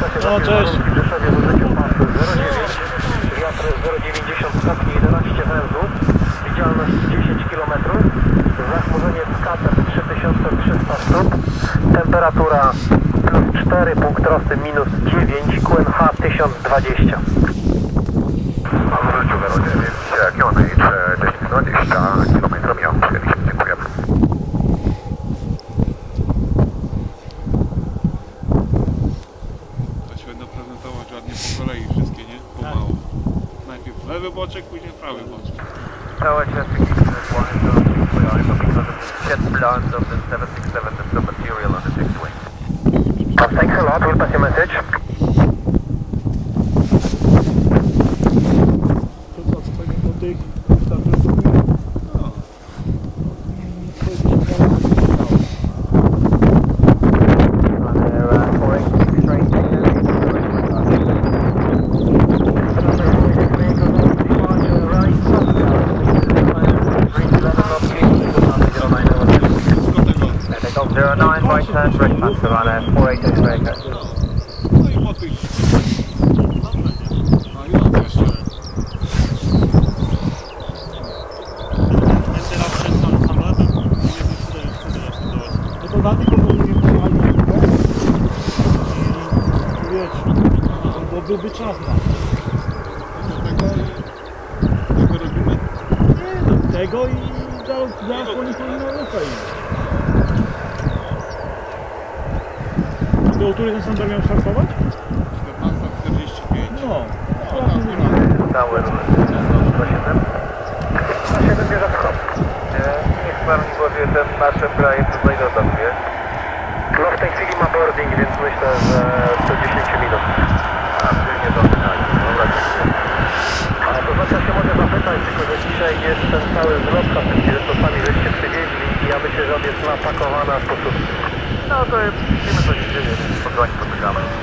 No, cześć. W Rzeszowie w użyciu pasy 0,9, wiatr 0,90 stopni, 11 węzłów, widzialność 10 km, zachmurzenie wskatem 3300 stóp, temperatura plus 4, punkt rosty minus 9, QNH 1020. A w użyciu 0,9, QNH 1020 km mijam, dziękuję. Będę prezentować ładnie po kolei wszystkie, nie? Pomału. Najpierw lewy boczek, później prawy boczek. Tower classification is 1 zone 3 so because of the jet blast of the 767 there's some material on the fixed wing. Thanks a lot, we'll pass your message. To co, spojrzę do tych startów. Turn, breakfast around 486 Breaker. No i po tych. No i od jeszcze. Będzie raz przed samolotem, No to na tylko nie pojechali na górę. I wiesz, bo byłby czas na Tego robimy? nie, no, tego i zaraz po nich powinna rucha iść. Do której ten Sander miał startować? 14:45. No. Tower 107. 107 bierze wschód. Niech pan mi powie, ten nasze kraje tutaj dodatnie. No w tej chwili ma boarding, więc myślę, że do 10 minut. A czy nie dotykają? Dobra, dziękuję. A to znaczy ja się mogę zapytać, tylko że dzisiaj jest ten cały zlot kasyjski, że to sami żeście przywieźli i ja myślę, że on jest napakowana w sposób... No to jest, widzimy co się dzieje, więc spokojnie potykamy.